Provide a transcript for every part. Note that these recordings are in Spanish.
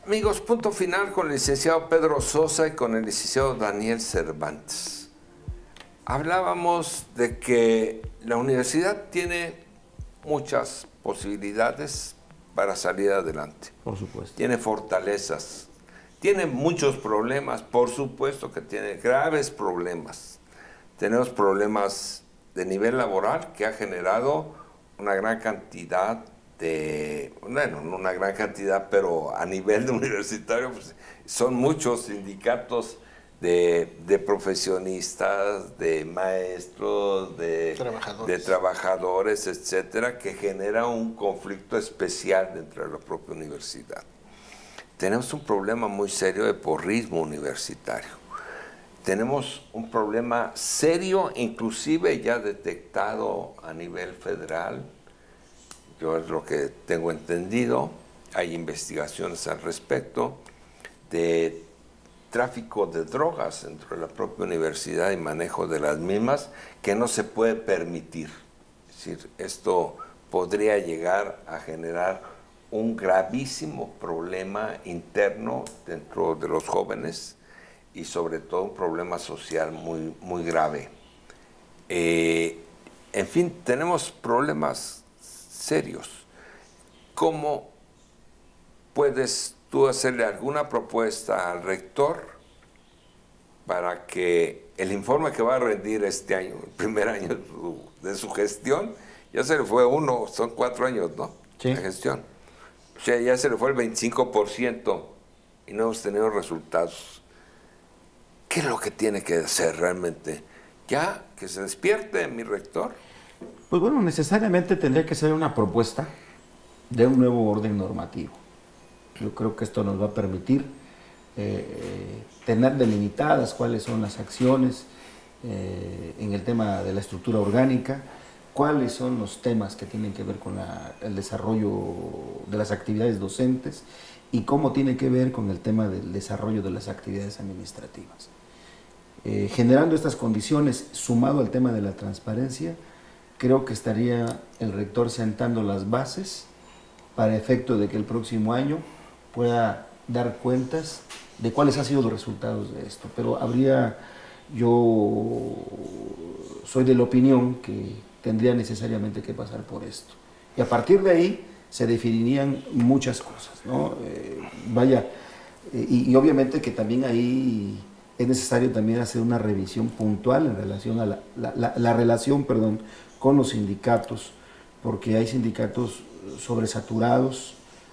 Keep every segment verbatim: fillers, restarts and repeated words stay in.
Amigos, punto final con el licenciado Pedro Sosa y con el licenciado Daniel Cervantes. Hablábamos de que la universidad tiene muchas posibilidades para salir adelante. Por supuesto. Tiene fortalezas, tiene muchos problemas, por supuesto que tiene graves problemas. Tenemos problemas de nivel laboral que ha generado una gran cantidad de, bueno, no una gran cantidad, pero a nivel de universitario pues, son muchos sindicatos de, de profesionistas, de maestros, de trabajadores. de trabajadores, etcétera, que genera un conflicto especial dentro de la propia universidad. Tenemos un problema muy serio de porrismo universitario. Tenemos un problema serio, inclusive ya detectado a nivel federal. Yo es lo que tengo entendido, hay investigaciones al respecto, de tráfico de drogas dentro de la propia universidad y manejo de las mismas que no se puede permitir. Es decir, esto podría llegar a generar un gravísimo problema interno dentro de los jóvenes y sobre todo un problema social muy, muy grave. Eh, en fin, tenemos problemas serios. ¿Cómo puedes tú hacerle alguna propuesta al rector para que el informe que va a rendir este año, el primer año de su, de su gestión, ya se le fue uno, son cuatro años, ¿no? Sí. De gestión. O sea, ya se le fue el veinticinco por ciento y no hemos tenido resultados. ¿Qué es lo que tiene que hacer realmente? Ya, que se despierte mi rector. Pues bueno, necesariamente tendría que ser una propuesta de un nuevo orden normativo. Yo creo que esto nos va a permitir eh, tener delimitadas cuáles son las acciones eh, en el tema de la estructura orgánica, cuáles son los temas que tienen que ver con la, el desarrollo de las actividades docentes y cómo tiene que ver con el tema del desarrollo de las actividades administrativas. Eh, generando estas condiciones, sumado al tema de la transparencia, creo que estaría el rector sentando las bases para efecto de que el próximo año pueda dar cuentas de cuáles han sido los resultados de esto. Pero habría, yo soy de la opinión que tendría necesariamente que pasar por esto. Y a partir de ahí se definirían muchas cosas, ¿no? Eh, vaya, eh, y, y obviamente que también ahí es necesario también hacer una revisión puntual en relación a la, la, la, la relación, perdón, con los sindicatos, porque hay sindicatos sobresaturados,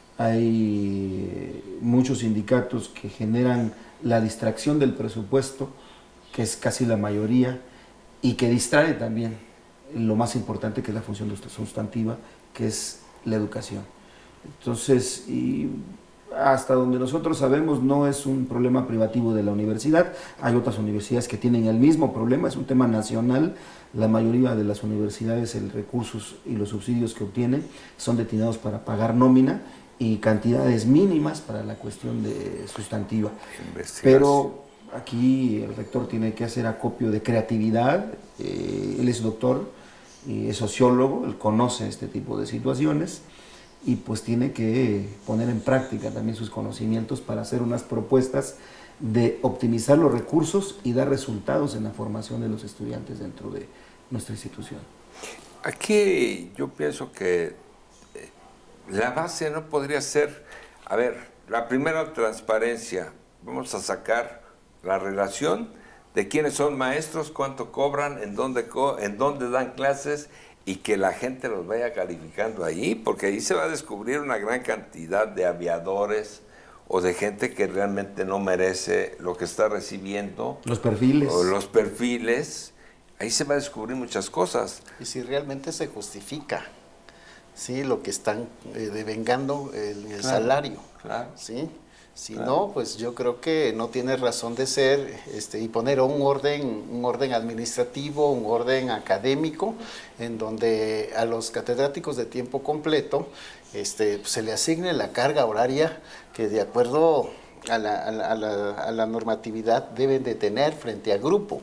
hay muchos sindicatos que generan la distracción del presupuesto, que es casi la mayoría, y que distrae también lo más importante que es la función sustantiva, que es la educación. Entonces, y hasta donde nosotros sabemos, no es un problema privativo de la universidad. Hay otras universidades que tienen el mismo problema, es un tema nacional. La mayoría de las universidades, los recursos y los subsidios que obtienen son destinados para pagar nómina y cantidades mínimas para la cuestión de sustantiva. Pero aquí el rector tiene que hacer acopio de creatividad. Eh, él es doctor, y es sociólogo, él conoce este tipo de situaciones y pues tiene que poner en práctica también sus conocimientos para hacer unas propuestas de optimizar los recursos y dar resultados en la formación de los estudiantes dentro de nuestra institución. Aquí yo pienso que la base no podría ser, a ver, la primera transparencia, vamos a sacar la relación de quiénes son maestros, cuánto cobran, en dónde, co en dónde dan clases y que la gente los vaya calificando ahí, porque ahí se va a descubrir una gran cantidad de aviadores o de gente que realmente no merece lo que está recibiendo. Los perfiles. O los perfiles. Ahí se va a descubrir muchas cosas. Y si realmente se justifica, ¿sí?, lo que están eh, devengando el, el claro, salario. Claro. ¿Sí? Si claro. no, pues yo creo que no tiene razón de ser este, y poner un orden, un orden administrativo, un orden académico, en donde a los catedráticos de tiempo completo este, se le asigne la carga horaria que de acuerdo a la, a la, a la, a la normatividad deben de tener frente al grupo.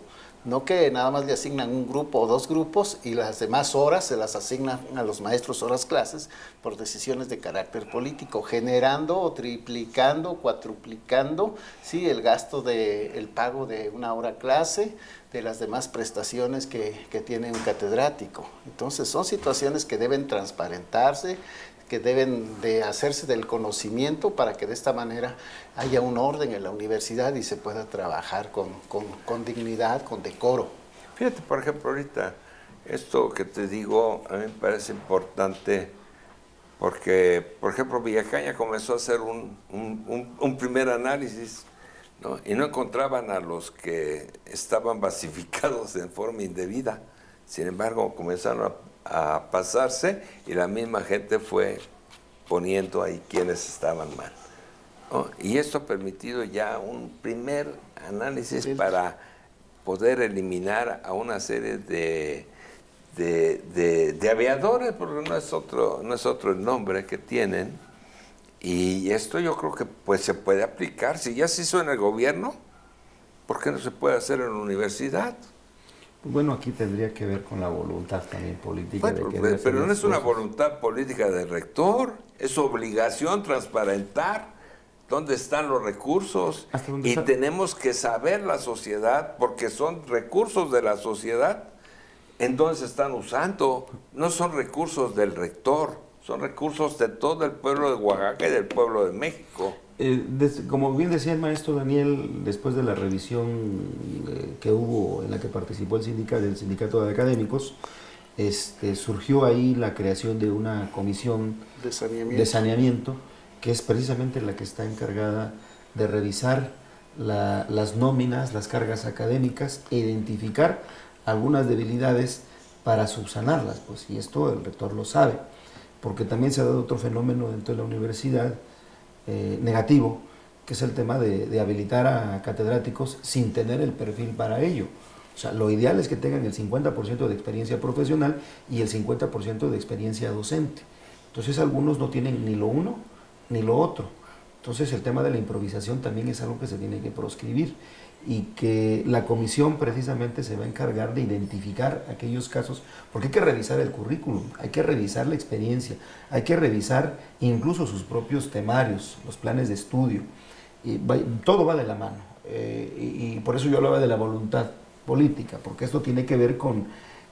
No que nada más le asignan un grupo o dos grupos y las demás horas se las asignan a los maestros horas clases por decisiones de carácter político, generando o triplicando, cuatruplicando, ¿sí?, el gasto de el pago de una hora clase, de las demás prestaciones que, que tiene un catedrático. Entonces son situaciones que deben transparentarse, que deben de hacerse del conocimiento para que de esta manera haya un orden en la universidad y se pueda trabajar con, con, con dignidad, con decoro. Fíjate, por ejemplo, ahorita, esto que te digo, a mí me parece importante porque, por ejemplo, Villacaña comenzó a hacer un, un, un, un primer análisis, ¿no? Y no encontraban a los que estaban basificados en forma indebida. Sin embargo, comenzaron a a pasarse y la misma gente fue poniendo ahí quienes estaban mal, ¿no? Y esto ha permitido ya un primer análisis sí. para poder eliminar a una serie de, de, de, de aviadores, porque no es, otro, no es otro el nombre que tienen, y esto yo creo que pues se puede aplicar. Si ya se hizo en el gobierno, ¿por qué no se puede hacer en la universidad? Bueno, aquí tendría que ver con la voluntad también política. Bueno, de pero, pero no es una cosas. voluntad política del rector, es obligación transparentar dónde están los recursos y está? tenemos que saber la sociedad, porque son recursos de la sociedad, en dónde se están usando. No son recursos del rector, son recursos de todo el pueblo de Oaxaca y del pueblo de México. Eh, des, como bien decía el maestro Daniel, después de la revisión eh, que hubo en la que participó el sindicato, el sindicato de académicos, este, surgió ahí la creación de una comisión de saneamiento. de saneamiento, que es precisamente la que está encargada de revisar la, las nóminas, las cargas académicas e identificar algunas debilidades para subsanarlas, pues, y esto el rector lo sabe, porque también se ha dado otro fenómeno dentro de la universidad, Eh, negativo, que es el tema de, de habilitar a catedráticos sin tener el perfil para ello. O sea, lo ideal es que tengan el cincuenta por ciento de experiencia profesional y el cincuenta por ciento de experiencia docente. Entonces algunos no tienen ni lo uno ni lo otro. Entonces el tema de la improvisación también es algo que se tiene que proscribir y que la comisión precisamente se va a encargar de identificar aquellos casos, porque hay que revisar el currículum, hay que revisar la experiencia, hay que revisar incluso sus propios temarios, los planes de estudio, y va, todo va de la mano, eh, y, y por eso yo hablaba de la voluntad política, porque esto tiene que ver con,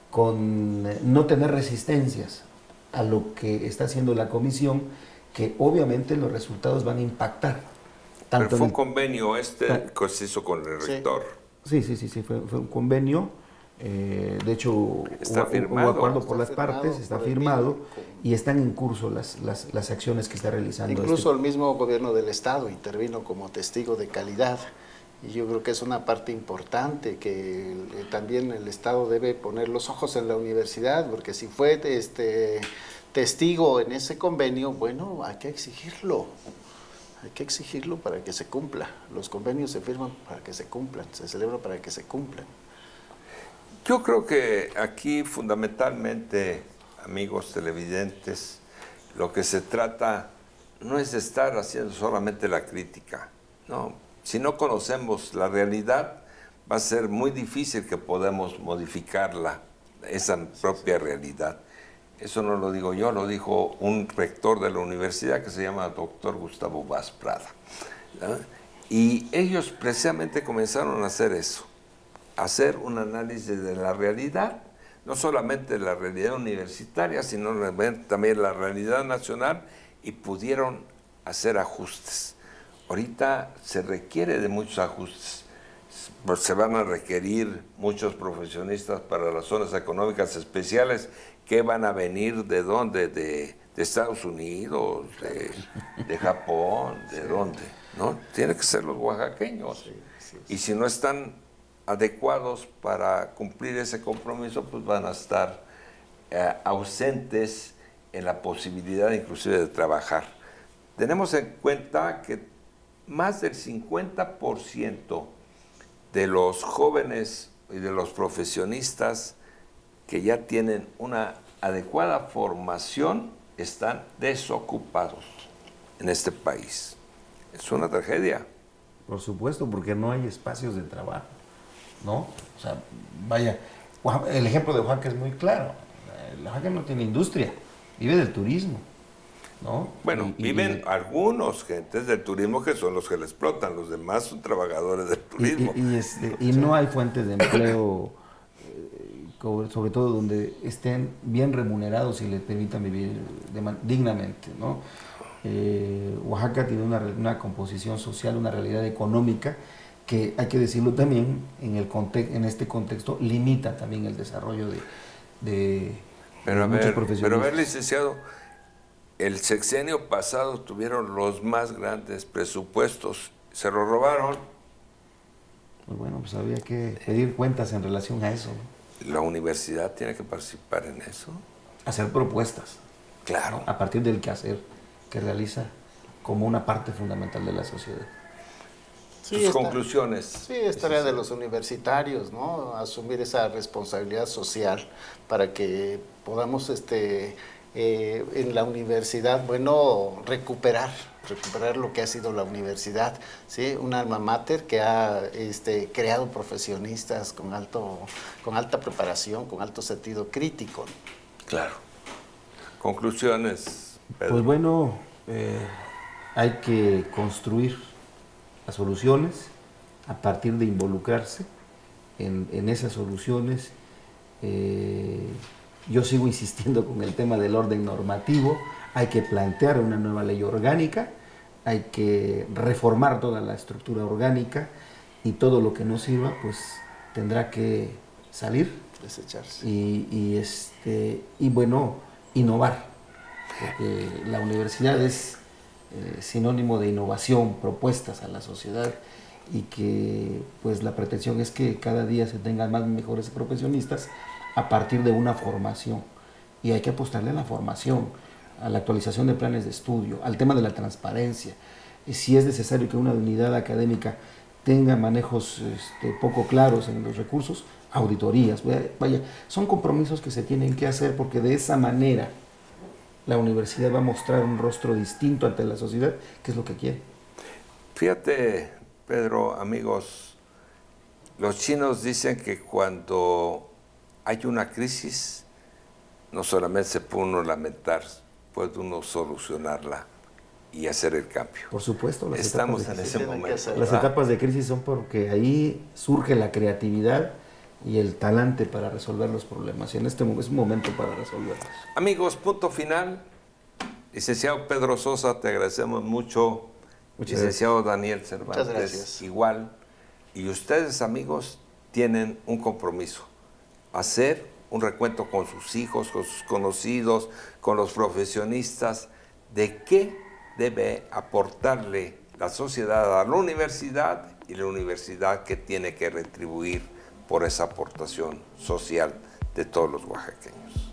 con no tener resistencias a lo que está haciendo la comisión, que obviamente los resultados van a impactar. Tanto Pero fue un convenio este ah, que se hizo con el rector. Sí, sí, sí, sí, fue, fue un convenio. Eh, de hecho, está hubo, firmado, hubo acuerdo por está las partes, está firmado y están en curso las, las, las acciones que está realizando. Incluso este. el mismo gobierno del estado intervino como testigo de calidad. Y yo creo que es una parte importante que el, también el estado debe poner los ojos en la universidad, porque si fue este, testigo en ese convenio, bueno, hay que exigirlo. Hay que exigirlo para que se cumpla. Los convenios se firman para que se cumplan, se celebran para que se cumplan. Yo creo que aquí fundamentalmente, amigos televidentes, lo que se trata no es de estar haciendo solamente la crítica, no. Si no conocemos la realidad, va a ser muy difícil que podamos modificarla, esa propia realidad. Eso no lo digo yo, lo dijo un rector de la universidad que se llama doctor Gustavo Vaz Prada, ¿no? Y ellos precisamente comenzaron a hacer eso, a hacer un análisis de la realidad, no solamente de la realidad universitaria, sino también la realidad nacional, y pudieron hacer ajustes. Ahorita se requiere de muchos ajustes. Se van a requerir muchos profesionistas para las zonas económicas especiales. ¿Qué van a venir? ¿De dónde? ¿De, de Estados Unidos? ¿De, de Japón? ¿De sí. dónde? ¿No? Tienen que ser los oaxaqueños. Sí, sí, sí. Y si no están adecuados para cumplir ese compromiso, pues van a estar eh, ausentes en la posibilidad inclusive de trabajar. Tenemos en cuenta que más del cincuenta por ciento de los jóvenes y de los profesionistas que ya tienen una adecuada formación están desocupados en este país. Es una tragedia. Por supuesto, porque no hay espacios de trabajo. ¿no? O sea, vaya, el ejemplo de Oaxaca es muy claro. Oaxaca no tiene industria, vive del turismo, ¿no? Bueno, y, viven y, algunos gentes del turismo que son los que le explotan, los demás son trabajadores del turismo. Y, y, este, y no hay fuentes de empleo, eh, sobre todo donde estén bien remunerados y les permitan vivir de dignamente, ¿no? Eh, Oaxaca tiene una, una composición social, una realidad económica que, hay que decirlo también, en, el en este contexto limita también el desarrollo de, de, pero de a muchos ver, profesionistas. Pero a ver, licenciado, el sexenio pasado tuvieron los más grandes presupuestos, se lo robaron. Pues bueno, pues había que pedir cuentas en relación a eso, ¿no? La universidad tiene que participar en eso. Hacer propuestas. Claro. ¿No? A partir del quehacer que realiza como una parte fundamental de la sociedad. Sí, Sus esta, conclusiones. Sí, es tarea sí, sí. de los universitarios, ¿no? Asumir esa responsabilidad social para que podamos este, eh, en la universidad, bueno, recuperar, recuperar lo que ha sido la universidad, ¿sí? Un alma mater que ha este, creado profesionistas con, alto, con alta preparación, con alto sentido crítico. Claro. Conclusiones, Pedro. Pues bueno, eh, hay que construir las soluciones a partir de involucrarse en, en esas soluciones. Eh, yo sigo insistiendo con el tema del orden normativo. Hay que plantear una nueva ley orgánica, hay que reformar toda la estructura orgánica y todo lo que no sirva pues tendrá que salir, desecharse. Y, y, este, y bueno, innovar, porque la universidad es eh, sinónimo de innovación, propuestas a la sociedad, y que pues la pretensión es que cada día se tengan más mejores profesionistas a partir de una formación, y hay que apostarle a la formación, a la actualización de planes de estudio, al tema de la transparencia. Y si es necesario que una unidad académica tenga manejos este, poco claros en los recursos, auditorías, vaya, son compromisos que se tienen que hacer, porque de esa manera la universidad va a mostrar un rostro distinto ante la sociedad, que es lo que quiere. Fíjate, Pedro, amigos, los chinos dicen que cuando hay una crisis, no solamente se puede uno lamentar, puede uno solucionarla y hacer el cambio. Por supuesto. Las Estamos en ese momento. Las etapas de crisis son porque ahí surge la creatividad y el talante para resolver los problemas, y en este es un momento para resolverlos. Amigos, punto final. Licenciado Pedro Sosa, te agradecemos mucho. Muchas Licenciado gracias. Daniel Cervantes, Muchas gracias. Igual. Y ustedes, amigos, tienen un compromiso: hacer un recuento con sus hijos, con sus conocidos, con los profesionistas, de qué debe aportarle la sociedad a la universidad, y la universidad que tiene que retribuir por esa aportación social de todos los oaxaqueños.